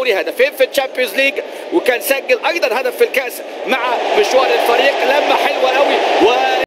الدوري، هدفين في الشامبيونز ليج، وكان سجل ايضا هدف في الكاس مع مشوار الفريق. لمه حلوه قوي